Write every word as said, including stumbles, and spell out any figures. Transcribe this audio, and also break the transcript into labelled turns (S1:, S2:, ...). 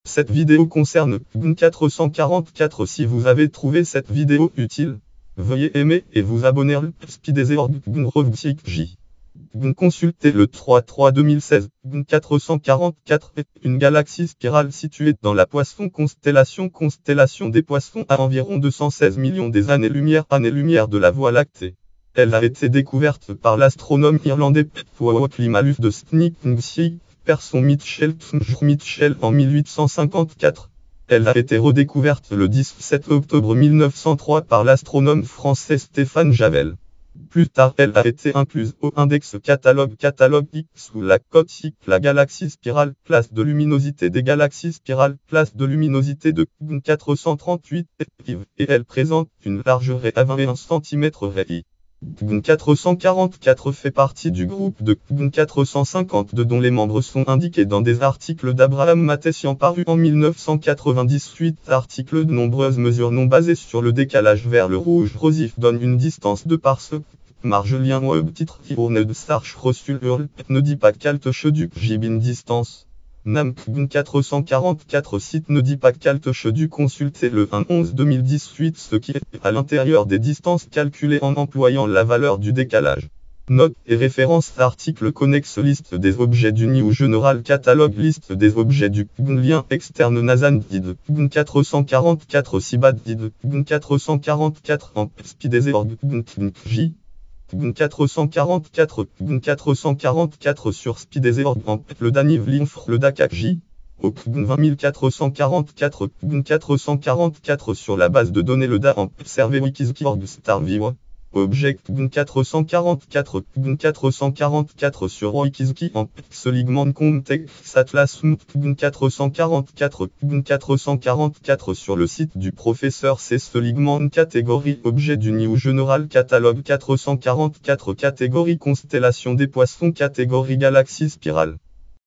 S1: Cette vidéo concerne quatre cent quarante-quatre. Si vous avez trouvé cette vidéo utile, veuillez aimer et vous abonner à J. Consultez le trois trois deux mille seize. quatre cent quarante-quatre est une galaxie spirale située dans la Poisson constellation constellation des Poissons à environ deux cent seize millions des années-lumière années-lumière de la Voie lactée. Elle a été découverte par l'astronome irlandais Joachim Aluf de Sneak Person Mitchell Mitchell en mille huit cent cinquante-quatre. Elle a été redécouverte le dix-sept octobre mille neuf cent trois par l'astronome français Stéphane Javel. Plus tard, elle a été incluse au index catalogue catalogue X sous la cote X. La galaxie spirale, classe de luminosité des galaxies spirales, classe de luminosité de quatre cent trente-huit, et elle présente une largeur à vingt et un centimètres Rai. quatre cent quarante-quatre fait partie du groupe de quatre cent cinquante-deux dont les membres sont indiqués dans des articles d'Abraham Mathesian parus en mille neuf cent quatre-vingt-dix-huit. Articles de nombreuses mesures non basées sur le décalage vers le rouge rosif donnent une distance de par ce Margelien Web titre Irone de Starch Rosul Hurl ne dit pas Caltche du Jibin distance. Nam quatre cent quarante-quatre site ne dit pas Caltche du consulter le un onze deux mille dix-huit ce qui est à l'intérieur des distances calculées en employant la valeur du décalage. Note et référence article connexe liste des objets du New General Catalogue liste des objets du lien externe Nazan Did quatre cent quarante-quatre Sibad Did quatre cent quarante-quatre en Spidezorg J quatre cent quarante-quatre quatre cent quarante-quatre sur Spidezorg en le Daniv Linf le Dakak J au vingt mille quatre cent quarante-quatre quatre cent quarante-quatre sur la base de données le D A en servé Wikizorg Starview. Object quatre cent quarante-quatre quatre cent quarante-quatre sur Wikizki en Seligman Context Atlas quatre cent quarante-quatre quatre cent quarante-quatre sur le site du professeur C. Seligman catégorie objet du New General Catalogue quatre cent quarante-quatre catégorie constellation des Poissons catégorie galaxie spirale.